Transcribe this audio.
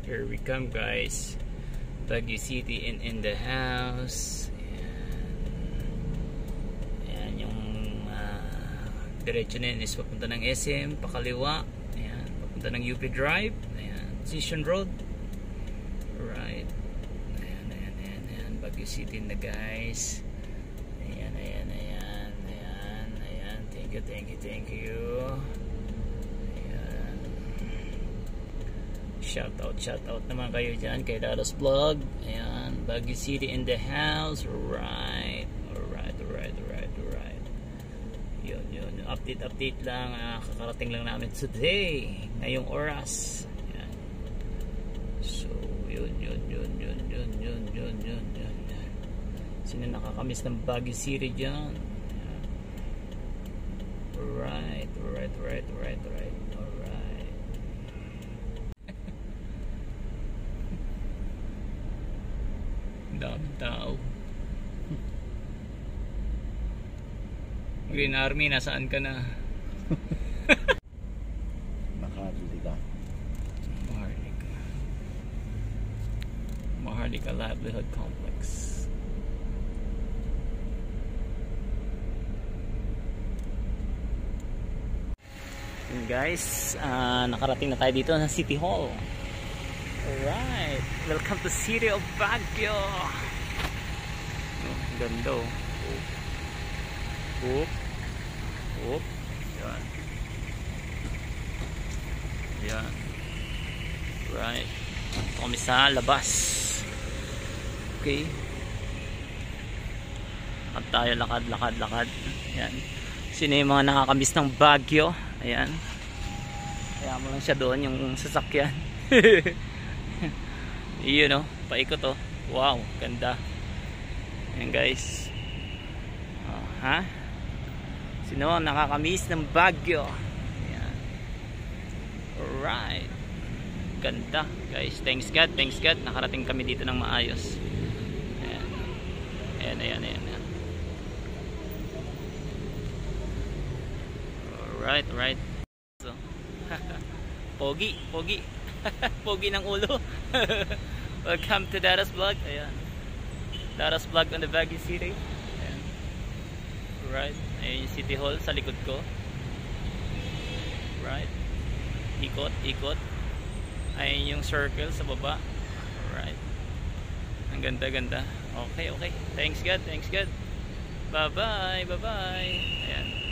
Here we come, guys. Baguio City in the house. Ayan yung diretso na yun is papunta ng SM, pakaliwa. Ayan, papunta ng UP Drive. Ayan, Station Road. Right. Ayan. Baguio City na, guys. Ayan. Thank you. Shout out naman kayo dyan kay Daros Vlog. Ayan, Baguio City in the house. Alright. Yun. Update lang. Kakarating lang namin today. Ngayong oras. Ayan. So, yun. Sino nakakamiss ng Baguio City dyan? Ayan. Alright. Daming tao. Green Army, nasaan ka na? Maharlika Livelihood Complex. And guys, nakarating na tayo dito sa City Hall. Alright, welcome to City of Baguio. Oh, ganda oh. Yan. Right. Ito kami sa labas. Okay. Lakad. Yan. Sino yung mga nakakamiss ng Baguio? Ayan. Kaya mo lang siya doon yung sasakyan. Yun o, paikot o. Wow, ganda. Ayan guys. Sino ang nakakamiss ng Baguio? Ayan. Alright. Ganda guys. Thanks God. Nakarating kami dito ng maayos. Ayan. Alright. So, Pogi. Pogi ng ulo. Welcome to Daros Vlog. Ayan. Daros Vlog on the Baguio City. Ayan. Right. Ayan yung City Hall sa likod ko. Right. Ikot. Ayan yung circle sa baba. Right. Ang ganda. Okay. Thanks God. Bye-bye. Ayan.